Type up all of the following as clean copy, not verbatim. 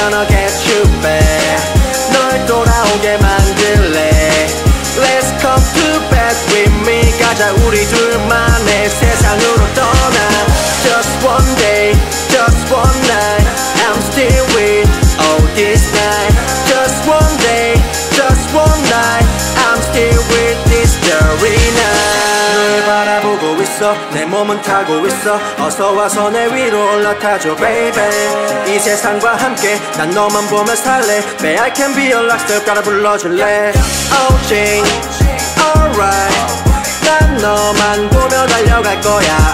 gonna get you back. 널 돌아오게 만들래. Let's come to bed with me. 가자 우리 둘만의 세상으로 떠나. Just one day, just one night, I'm still with all this night. Just one day, just one night, I'm still with this starry night. 널 바라보고 있어, 내 몸은 타고 있어. 어서 와서 내 위로 올라타줘 baby. 이 세상과 함께 난 너만 보며 살래. Babe I can be a rockstar 따라 불러줄래. Oh Jane, alright. 난 너만 보며 달려갈 거야.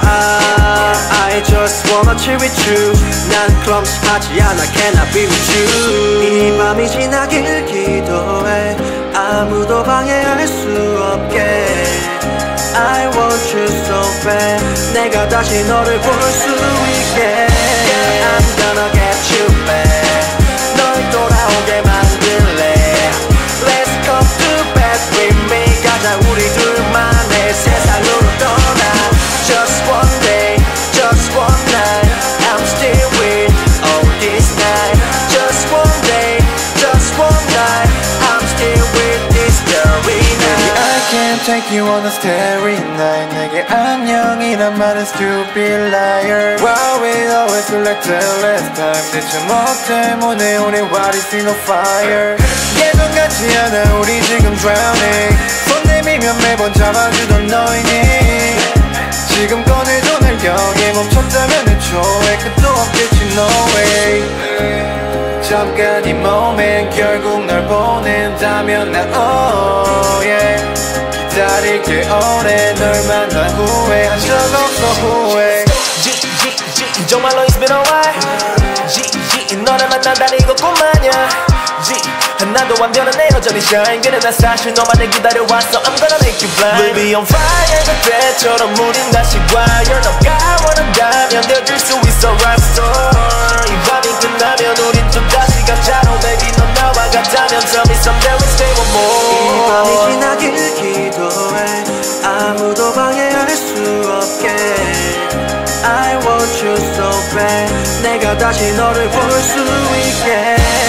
I just wanna chill with you. 난 clumsy 하지 않아. Can I be with you? 이 밤이 지나길 기도해. 아무도 방해할 수 없게. I want you so bad. 내가 다시 너를 볼 수 있게. I'm gonna get you back. 널 돌아오게 만들래. Let's come to bed with me. 가자 우리 둘만의 세상으로 떠나. Just one day, just one night, I'm still with all this night. Just one day, just one night, I'm still with this starry night. I can't take you on a starry night. 내게 안녕이란 말은 stupid liar. Why we always feel like the last time. 대체 뭐 때문에 우리 what is in a fire. 예전 같지 않아 우리 지금 drowning. 손 내밀면 매번 잡아주던 너이니. 지금 꺼내줘 날 여기 멈췄다면 애초에 끝도 없겠지 no way. 잠깐 이 moment 결국 널 보낸다면 나 oh yeah. 기다릴게 오래 널 만난 후회한 적 없어 후회. 정말로 it's been a while. 너를 만난다니 이거 꿈아냐. 하나도 안 변하네 여전히 shine. 그래 난 사실 너만을 기다려왔어. I'm gonna make you blind. We'll be on fire 그때처럼 우린 다시 wire. 너가 원한다면 내어줄 수 있어 rap store. 이 밤이 끝나면 우린 또 다시 가자로 baby 넌 나와 같다면 tell me someday we'll stay one more. 이 밤이 지나길 기도해. 아무도 방해할 수 없게. I want you so bad. 내가 다시 너를 볼 수 있게.